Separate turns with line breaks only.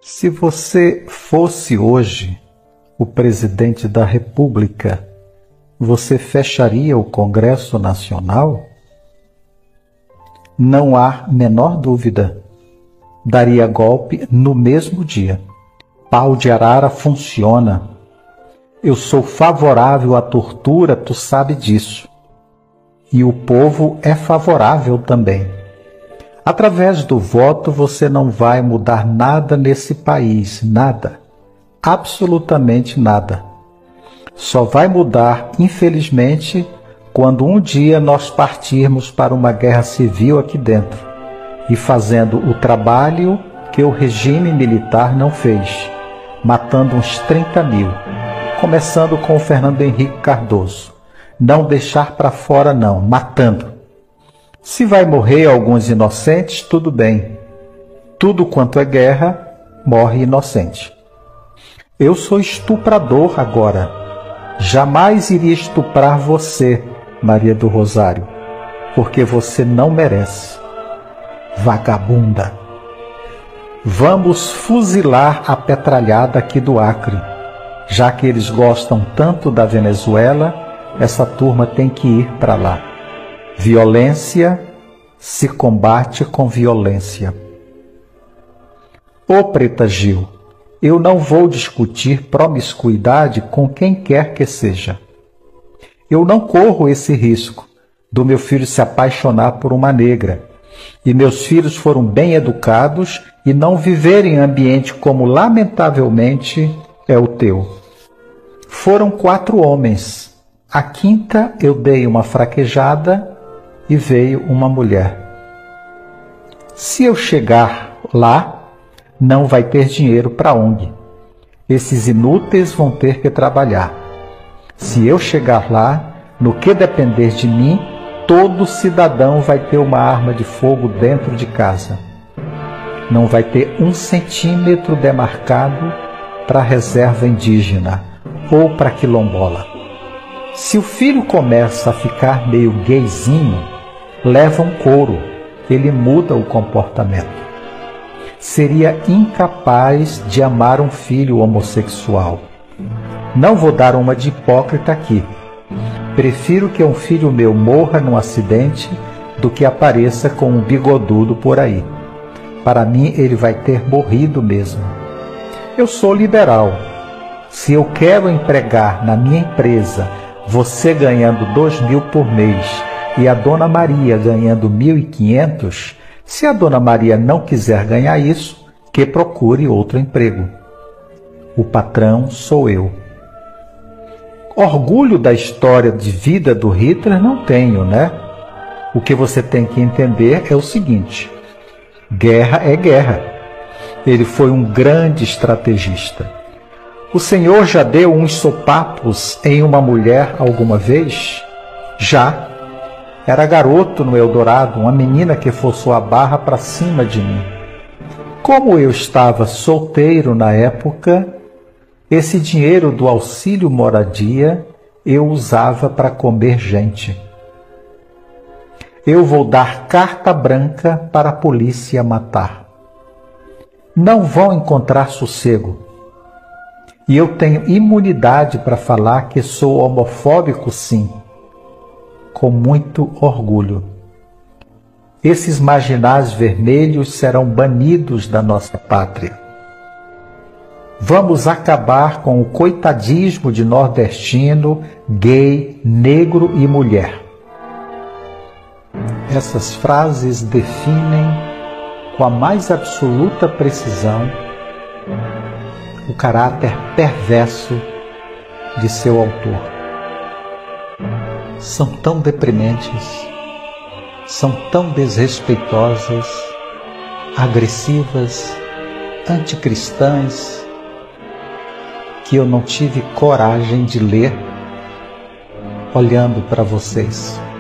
Se você fosse hoje o presidente da República, você fecharia o Congresso Nacional? Não há menor dúvida. Daria golpe no mesmo dia. Pau de arara funciona. Eu sou favorável à tortura, tu sabe disso. E o povo é favorável também. Através do voto você não vai mudar nada nesse país, nada. Absolutamente nada. Só vai mudar, infelizmente, quando um dia nós partirmos para uma guerra civil aqui dentro e fazendo o trabalho que o regime militar não fez, matando uns 30 mil, começando com o Fernando Henrique Cardoso. Não deixar para fora não, matando. Se vai morrer alguns inocentes, tudo bem. Tudo quanto é guerra, morre inocente. Eu sou estuprador agora. Jamais iria estuprar você, Maria do Rosário, porque você não merece. Vagabunda. Vamos fuzilar a petralhada aqui do Acre. Já que eles gostam tanto da Venezuela, essa turma tem que ir para lá. Violência se combate com violência. Ô Preta Gil, eu não vou discutir promiscuidade com quem quer que seja. Eu não corro esse risco do meu filho se apaixonar por uma negra. E meus filhos foram bem educados e não viverem em ambiente como lamentavelmente é o teu. Foram 4 homens. A quinta eu dei uma fraquejada e veio uma mulher. Se eu chegar lá, não vai ter dinheiro para a ONG. Esses inúteis vão ter que trabalhar. Se eu chegar lá, no que depender de mim, todo cidadão vai ter uma arma de fogo dentro de casa. Não vai ter 1 centímetro demarcado para reserva indígena ou para quilombola. Se o filho começa a ficar meio gayzinho, leva um couro, ele muda o comportamento. Seria incapaz de amar um filho homossexual. Não vou dar uma de hipócrita aqui. Prefiro que um filho meu morra num acidente do que apareça com um bigodudo por aí. Para mim, ele vai ter morrido mesmo. Eu sou liberal. Se eu quero empregar na minha empresa você ganhando 2.000 por mês e a Dona Maria ganhando 1.500, se a Dona Maria não quiser ganhar isso, que procure outro emprego. O patrão sou eu. Orgulho da história de vida do Hitler não tenho, né? O que você tem que entender é o seguinte: guerra é guerra. Ele foi um grande estrategista. O senhor já deu uns sopapos em uma mulher alguma vez? Já. Era garoto no Eldorado, uma menina que forçou a barra para cima de mim. Como eu estava solteiro na época, esse dinheiro do auxílio moradia eu usava para comer gente. Eu vou dar carta branca para a polícia matar. Não vão encontrar sossego. E eu tenho imunidade para falar que sou homofóbico, sim, com muito orgulho. Esses marginais vermelhos serão banidos da nossa pátria. Vamos acabar com o coitadismo de nordestino, gay, negro e mulher. Essas frases definem com a mais absoluta precisão o caráter perverso de seu autor. São tão deprimentes, são tão desrespeitosas, agressivas, anticristãs, que eu não tive coragem de ler olhando para vocês.